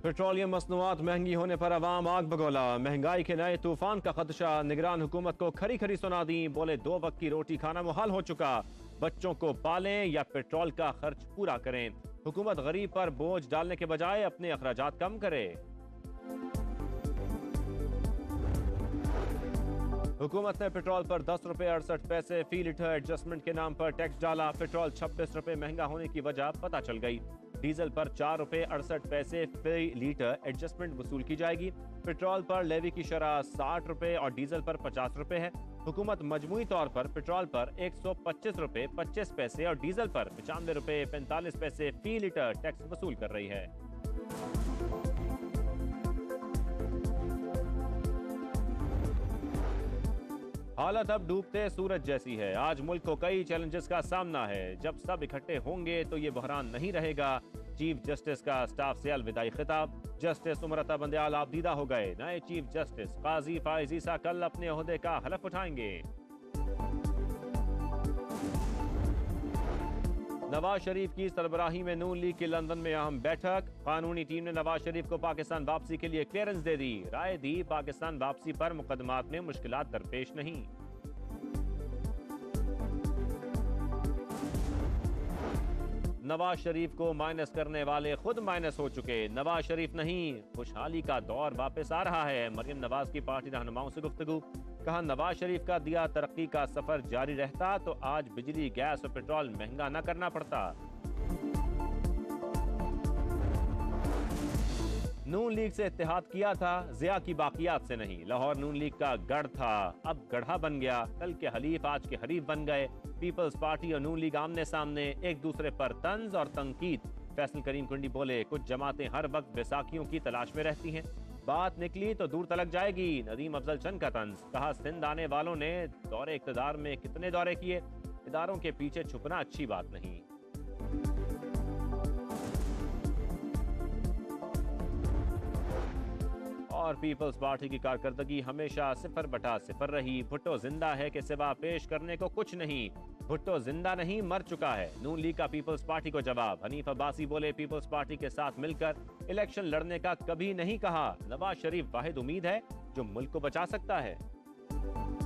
Petroleum मसनूआत महंगी होने पर अवाम आग बगोला। महंगाई के नए तूफान का खदशा। निगरान हुकूमत को खरी खरी सुना दी। बोले 2 वक्त की रोटी खाना मुहाल हो चुका। बच्चों को पालें या पेट्रोल का खर्च पूरा करें। हुकूमत गरीब पर बोझ डालने के बजाय अपने अखराजात कम करे। हुकूमत ने पेट्रोल पर 10 रुपए 68 पैसे फी लीटर एडजस्टमेंट के नाम पर टैक्स डाला। पेट्रोल 26 रुपए महंगा होने की वजह पता चल गई। डीजल पर 4 रुपए 68 पैसे फी लीटर एडजस्टमेंट वसूल की जाएगी। पेट्रोल पर लेवी की शरह 60 रुपए और डीजल पर 50 रुपए है। हुकूमत मजमूई तौर पर पेट्रोल पर 125 रुपए 25 पैसे और डीजल पर 95 रुपए 45 पैसे फी लीटर टैक्स वसूल कर रही है। हालत अब डूबते सूरज जैसी है। आज मुल्क को कई चैलेंजेस का सामना है। जब सब इकट्ठे होंगे तो ये बहरान नहीं रहेगा। चीफ जस्टिस का स्टाफ से अलविदाई खिताब। जस्टिस उमरता बंदयाल आबदीदा हो गए। नए चीफ जस्टिस काजी फाइज ईसा कल अपने ओहदे का हलफ उठाएंगे। नवाज शरीफ की सरबराही में नून लीग की लंदन में अहम बैठक। कानूनी टीम ने नवाज शरीफ को पाकिस्तान वापसी के लिए क्लियरेंस दे दी। राय दी पाकिस्तान वापसी पर मुकदमात में मुश्किलात दरपेश नहीं। नवाज शरीफ को माइनस करने वाले खुद माइनस हो चुके। नवाज शरीफ नहीं, खुशहाली का दौर वापस आ रहा है। मरियम नवाज की पार्टी रहनुमाओं से गुफ्तगू। कहा नवाज शरीफ का दिया तरक्की का सफर जारी रहता तो आज बिजली गैस और पेट्रोल महंगा न करना पड़ता। नून लीग से इत्तेहाद किया था, जिया की बाकियात से नहीं। लाहौर नून लीग का गढ़ था, अब गढ़ा बन गया। कल के हलीफ आज के हरीफ बन गए। पीपल्स पार्टी और नून लीग आमने सामने, एक दूसरे पर तंज और तंकीद। फैसल करीम कुंडी बोले कुछ जमातें हर वक्त बैसाखियों की तलाश में रहती हैं। बात निकली तो दूर तलक जाएगी। नदीम अफजल चंद का तंज। कहा सिंध आने वालों ने दौरे इक़्तिदार में कितने दौरे किए। इदारों के पीछे छुपना अच्छी बात नहीं। और पीपल्स पार्टी की कारकर्दगी हमेशा 0/0 रही। भुट्टो जिंदा है कि सिवा पेश करने को कुछ नहीं। भुट्टो जिंदा नहीं, मर चुका है। नून लीग का पीपल्स पार्टी को जवाब। हनीफ अब्बासी बोले पीपल्स पार्टी के साथ मिलकर इलेक्शन लड़ने का कभी नहीं कहा। नवाज शरीफ वाहिद उम्मीद है जो मुल्क को बचा सकता है।